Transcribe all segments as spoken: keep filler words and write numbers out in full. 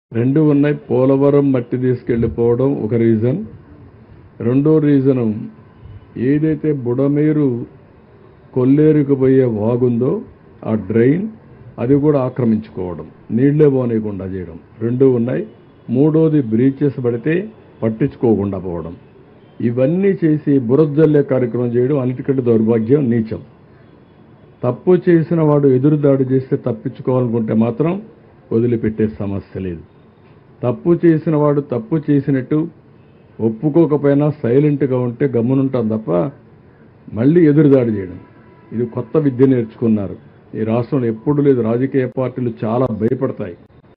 రెండు ఉన్నాయి. పోలవరం మట్టి తీసుకెళ్ళిపోవడం ఒక రీజన్. రెండో రీజను ఏదైతే బుడమేరు కొల్లేరుకు పోయే వాగుందో ఆ డ్రైన్ అది కూడా ఆక్రమించుకోవడం, నీళ్లే పోనీయకుండా చేయడం రెండు ఉన్నాయి. మూడోది బ్రీచెస్ పడితే పట్టించుకోకుండా పోవడం. ఇవన్నీ చేసి బురదజల్లే కార్యక్రమం చేయడం అన్నిటికంటే దౌర్భాగ్యం, నీచం. తప్పు చేసిన వాడు ఎదురుదాడి చేస్తే తప్పించుకోవాలనుకుంటే మాత్రం వదిలిపెట్టే సమస్య లేదు. తప్పు చేసిన వాడు తప్పు చేసినట్టు ఒప్పుకోకపోయినా సైలెంట్గా ఉంటే గమ్మునుంటాం తప్ప మళ్ళీ ఎదురుదాడి చేయడం, ఇది కొత్త విద్య నేర్చుకున్నారు. ఈ రాష్ట్రంలో ఎప్పుడు లేదు. రాజకీయ పార్టీలు చాలా భయపడతాయి,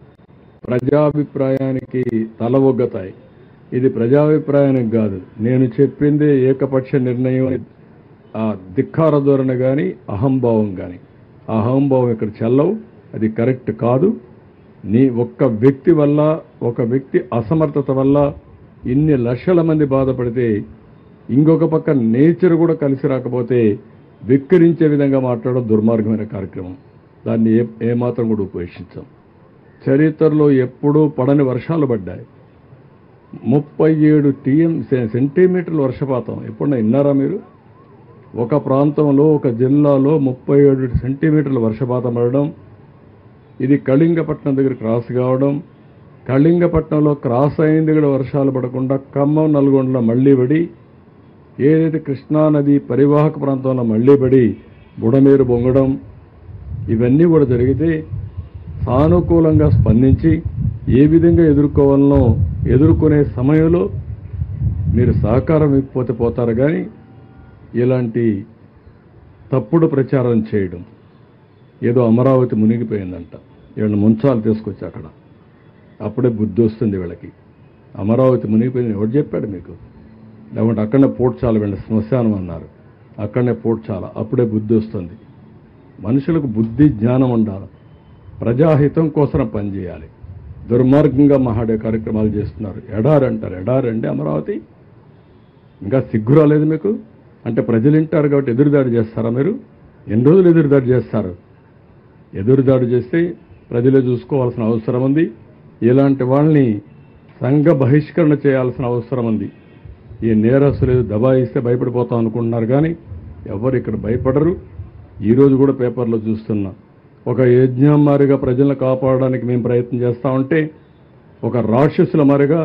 ప్రజాభిప్రాయానికి తల ఒగ్గతాయి. ఇది ప్రజాభిప్రాయానికి కాదు, నేను చెప్పిందే ఏకపక్ష నిర్ణయం అని ఆ ధిక్కార ధోరణి కానీ అహంభావం కానీ, అహంభావం ఇక్కడ చెల్లవు, అది కరెక్ట్ కాదు. నీ ఒక్క వ్యక్తి వల్ల, ఒక వ్యక్తి అసమర్థత వల్ల ఇన్ని లక్షల మంది బాధపడితే ఇంకొక పక్క నేచర్ కూడా కలిసి రాకపోతే విక్కరించే విధంగా మాట్లాడడం దుర్మార్గమైన కార్యక్రమం. దాన్ని ఏ ఏమాత్రం కూడా ఉపేక్షించాం. చరిత్రలో ఎప్పుడూ పడని వర్షాలు పడ్డాయి. ముప్పై ఏడు టీఎం సెంటీమీటర్ల వర్షపాతం ఎప్పుడన్నా విన్నారా మీరు? ఒక ప్రాంతంలో, ఒక జిల్లాలో ముప్పై ఏడు సెంటీమీటర్ల వర్షపాతం పడడం, ఇది కళింగపట్నం దగ్గర క్రాస్ కావడం, కళింగపట్నంలో క్రాస్ అయింది కూడా వర్షాలు పడకుండా ఖమ్మం, నల్గొండలో మళ్లీ పడి, ఏదైతే కృష్ణానది పరివాహక ప్రాంతంలో మళ్లీ పడి బుడమేరు బొంగడం, ఇవన్నీ కూడా జరిగితే సానుకూలంగా స్పందించి ఏ విధంగా ఎదుర్కోవాలనో ఎదుర్కొనే సమయంలో మీరు సహకారం ఇవ్వకపోతే పోతారు. కానీ ఇలాంటి తప్పుడు ప్రచారం చేయడం, ఏదో అమరావతి మునిగిపోయిందంట, వీళ్ళని ముంచాలు తీసుకొచ్చి అక్కడ అప్పుడే బుద్ధి వస్తుంది వీళ్ళకి. అమరావతి మునిగిపోయింది ఎవరు చెప్పాడు మీకు? లేకుంటే అక్కడనే పోడ్చాల, వీళ్ళ శ్మశానం అన్నారు, అక్కడనే పోడ్చాల, అప్పుడే బుద్ధి వస్తుంది. మనుషులకు బుద్ధి జ్ఞానం ఉండాలి, ప్రజాహితం కోసం పనిచేయాలి. దుర్మార్గంగా మహాడే కార్యక్రమాలు చేస్తున్నారు. ఎడారి అంటారు, ఎడారి అంటే అమరావతి, ఇంకా సిగ్గు రాలేదు మీకు? అంటే ప్రజలు వింటారు కాబట్టి ఎదురుదాడి చేస్తారా మీరు? ఎన్ని రోజులు ఎదురుదాడి చేస్తారు? ఎదురుదాడి చేస్తే ప్రజలే చూసుకోవాల్సిన అవసరం ఉంది. ఇలాంటి వాళ్ళని సంఘ బహిష్కరణ చేయాల్సిన అవసరం ఉంది. ఈ నేరస్తులు దబాయిస్తే భయపడిపోతాం అనుకుంటున్నారు, కానీ ఎవరు ఇక్కడ భయపడరు. ఈరోజు కూడా పేపర్లో చూస్తున్నా, ఒక యజ్ఞం మారిగా ప్రజలను కాపాడడానికి మేము ప్రయత్నం చేస్తూ ఉంటే ఒక రాక్షసుల మారిగా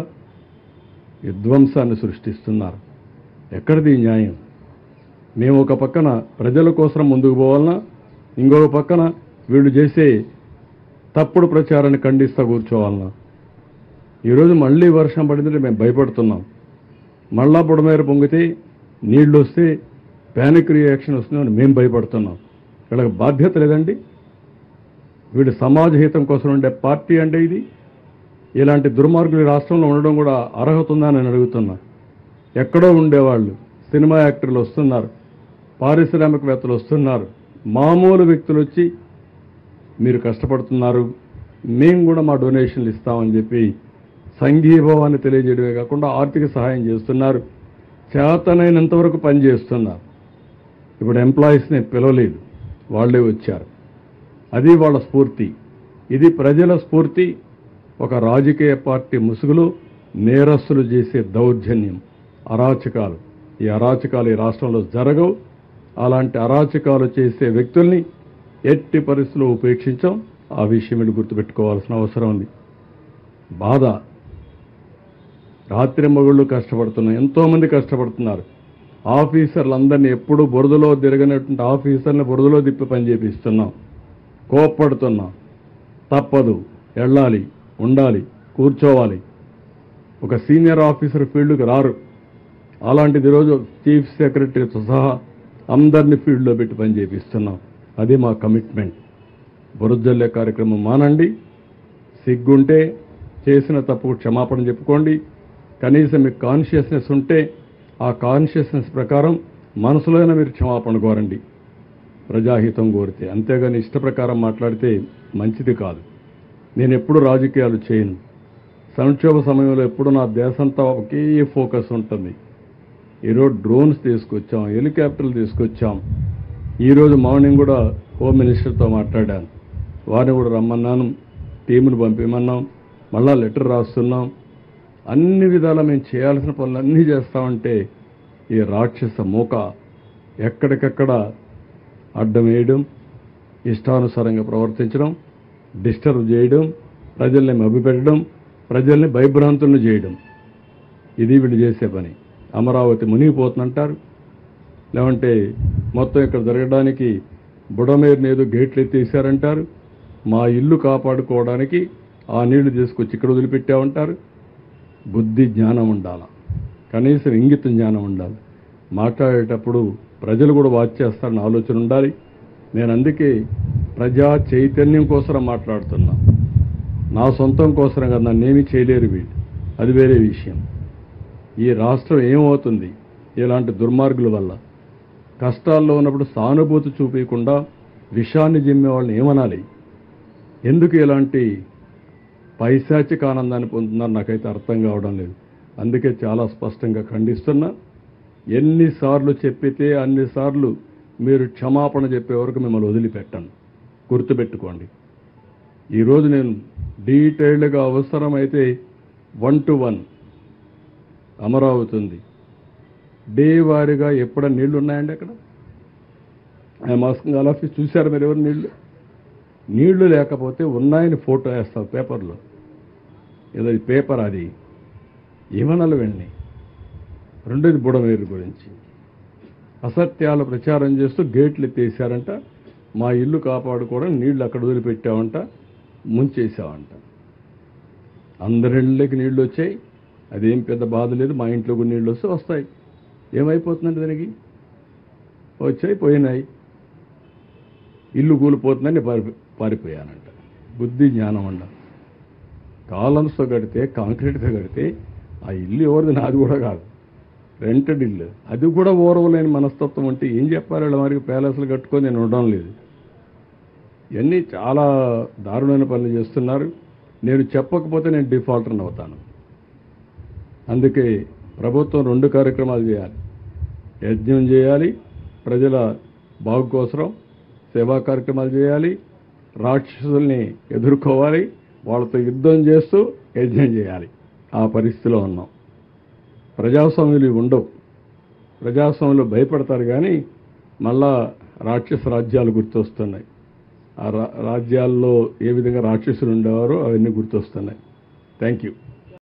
విధ్వంసాన్ని సృష్టిస్తున్నారు. ఎక్కడిది న్యాయం? మేము ఒక పక్కన ప్రజల కోసం ముందుకు పోవాలన్నా, ఇంకొక పక్కన వీళ్ళు చేసే తప్పుడు ప్రచారాన్ని ఖండిస్తూ కూర్చోవాలన్నా? ఈరోజు మళ్ళీ వర్షం పడిందంటే మేము భయపడుతున్నాం. మళ్ళా బుడమేరు పొంగితే నీళ్ళు వస్తే ప్యానిక్ రియాక్షన్ వస్తుందని మేము భయపడుతున్నాం. వీళ్ళకి బాధ్యత లేదండి? వీడు సమాజ హితం కోసం ఉండే పార్టీ అంటే ఇది? ఇలాంటి దుర్మార్గులు రాష్ట్రంలో ఉండడం కూడా అర్హత ఉందా అని అడుగుతున్నా. ఎక్కడో ఉండేవాళ్ళు సినిమా యాక్టర్లు వస్తున్నారు, పారిశ్రామికవేత్తలు వస్తున్నారు, మామూలు వ్యక్తులు వచ్చి మీరు కష్టపడుతున్నారు, మేము కూడా మా డొనేషన్లు ఇస్తామని చెప్పి సంఘీభావాన్ని తెలియజేయడమే కాకుండా ఆర్థిక సహాయం చేస్తున్నారు, చేతనైనంతవరకు పనిచేస్తున్నారు. ఇప్పుడు ఎంప్లాయీస్ని పిలవలేదు, వాళ్ళే వచ్చారు. అది వాళ్ళ స్ఫూర్తి. ఇది ప్రజల స్ఫూర్తి. ఒక రాజకీయ పార్టీ ముసుగులో నేరస్తులు చేసే దౌర్జన్యం, అరాచకాలు, ఈ అరాచకాలు ఈ రాష్ట్రంలో జరగవు. అలాంటి అరాచకాలు చేసే వ్యక్తుల్ని ఎట్టి పరిస్థితుల్లో ఉపేక్షించాం. ఆ విషయం మీరు గుర్తుపెట్టుకోవాల్సిన అవసరం ఉంది. బాధ, రాత్రి మగుళ్ళు కష్టపడుతున్నారు, ఎంతోమంది కష్టపడుతున్నారు. ఆఫీసర్లందరినీ ఎప్పుడూ బురదలో తిరగనటువంటి ఆఫీసర్ని బురదలో తిప్పి పని చేపిస్తున్నాం. కోప్పడుతున్నాం. తప్పదు, వెళ్ళాలి, ఉండాలి, కూర్చోవాలి. ఒక సీనియర్ ఆఫీసర్ ఫీల్డ్కి రారు. అలాంటిది ఈరోజు చీఫ్ సెక్రటరీతో సహా అందరినీ ఫీల్డ్లో పెట్టి పని చేపిస్తున్నాం. అది మా కమిట్మెంట్. బురదజల్లే కార్యక్రమం మానండి. సిగ్గుంటే చేసిన తప్పు క్షమాపణ చెప్పుకోండి. కనీసం మీకు కాన్షియస్నెస్ ఉంటే ఆ కాన్షియస్నెస్ ప్రకారం మనసులోనే మీరు క్షమాపణ కోరండి, ప్రజాహితం కోరితే. అంతేగాని ఇష్ట ప్రకారం మాట్లాడితే మంచిది కాదు. నేను ఎప్పుడు రాజకీయాలు చేయను. సంక్షోభ సమయంలో ఎప్పుడు నా దేశంతా ఒకే ఫోకస్ ఉంటుంది. ఈరోజు డ్రోన్స్ తీసుకొచ్చాం, హెలికాప్టర్లు తీసుకొచ్చాం. ఈరోజు మార్నింగ్ కూడా హోమ్ మినిస్టర్తో మాట్లాడాను, వారిని కూడా రమ్మన్నాను, టీమును పంపిమన్నాం. మళ్ళా లెటర్ రాస్తున్నాం. అన్ని విధాలా మేము చేయాల్సిన పనులన్నీ చేస్తామంటే ఈ రాక్షస మూక ఎక్కడికక్కడ అడ్డం వేయడం, ఇష్టానుసారంగా ప్రవర్తించడం, డిస్టర్బ్ చేయడం, ప్రజల్ని మభ్యపెట్టడం, ప్రజల్ని భయభ్రాంతులను చేయడం, ఇది వీళ్ళు చేసే పని. అమరావతి మునిగిపోతుందంటారు, లేదంటే మొత్తం ఇక్కడ జరగడానికి బుడమేరుని ఏదో గేట్లు ఎత్తేసారంటారు, మా ఇల్లు కాపాడుకోవడానికి ఆ నీళ్లు తీసుకొచ్చి ఇక్కడ వదిలిపెట్టామంటారు. బుద్ధి జ్ఞానం ఉండాలి, కనీసం ఇంగిత జ్ఞానం ఉండాలి. మాట్లాడేటప్పుడు ప్రజలు కూడా వాచ్ చేస్తారని ఆలోచన ఉండాలి. నేను అందుకే ప్రజా చైతన్యం కోసం మాట్లాడుతున్నా, నా సొంతం కోసం కదా. నన్నేమీ చేయలేరు వీళ్ళు, అది వేరే విషయం. ఈ రాష్ట్రం ఏమవుతుంది ఇలాంటి దుర్మార్గుల వల్ల? కష్టాల్లో ఉన్నప్పుడు సానుభూతి చూపించకుండా విషాన్ని జిమ్మే వాళ్ళని ఏమనాలి? ఎందుకు ఇలాంటి పైశాచిక ఆనందాన్ని పొందుతున్నారు నాకైతే అర్థం కావడం లేదు. అందుకే చాలా స్పష్టంగా ఖండిస్తున్నా. ఎన్నిసార్లు చెప్పితే అన్నిసార్లు మీరు క్షమాపణ చెప్పే వరకు మిమ్మల్ని వదిలిపెట్టాను, గుర్తుపెట్టుకోండి. ఈరోజు నేను డీటెయిల్డ్గా అవసరమైతే వన్ టు వన్ అమరావతి ఉంది, డే వారీగా ఎప్పుడైనా నీళ్లు ఉన్నాయండి అక్కడ? I'm asking all of you. చూశారు మీరు ఎవరు నీళ్లు? నీళ్లు లేకపోతే ఉన్నాయని ఫోటో వేస్తావు పేపర్లో, ఏదో పేపర్ అది ఏమనాలి వెళ్ళి. రెండోది బుడమేరు గురించి అసత్యాలు ప్రచారం చేస్తూ గేట్లు ఎత్తేసారంట, మా ఇల్లు కాపాడుకోవడం నీళ్లు అక్కడ వదిలిపెట్టామంట, ముంచేసామంట. అందరిళ్ళకి నీళ్లు వచ్చాయి, అదేం పెద్ద బాధ లేదు. మా ఇంట్లో కూడా నీళ్ళు వస్తే వస్తాయి, ఏమైపోతుందండి దానికి? వచ్చాయి, పోయినాయి. ఇల్లు కూలిపోతుందని పారి పారిపోయానంట. బుద్ధి జ్ఞానం అండ. కాలమ్స్తో కడితే, కాంక్రీట్తో కడితే ఆ ఇల్లు ఎవరిది? నాది కూడా కాదు, రెంటెడ్ ఇల్లు. అది కూడా ఓరవలేని మనస్తత్వం అంటే ఏం చెప్పాలి? వాళ్ళ మరి ప్యాలెస్లు కట్టుకొని నేను ఉండడం లేదు. ఇవన్నీ చాలా దారుణమైన పనులు చేస్తున్నారు. నేను చెప్పకపోతే నేను డిఫాల్టర్ని అవుతాను. అందుకే ప్రభుత్వం రెండు కార్యక్రమాలు చేయాలి. యజ్ఞం చేయాలి, ప్రజల బాగు కోసం సేవా కార్యక్రమాలు చేయాలి, రాక్షసుల్ని ఎదుర్కోవాలి, వాళ్ళతో యుద్ధం చేస్తూ యజ్ఞం చేయాలి. ఆ పరిస్థితిలో ఉన్నాం. ప్రజాస్వామ్యులు ఉండవు. ప్రజాస్వామ్యంలో భయపడతారు కానీ మళ్ళా రాక్షస రాజ్యాలు గుర్తొస్తున్నాయి. ఆ రాజ్యాల్లో ఏ విధంగా రాక్షసులు ఉండేవారో అవన్నీ గుర్తొస్తున్నాయి. Thank you.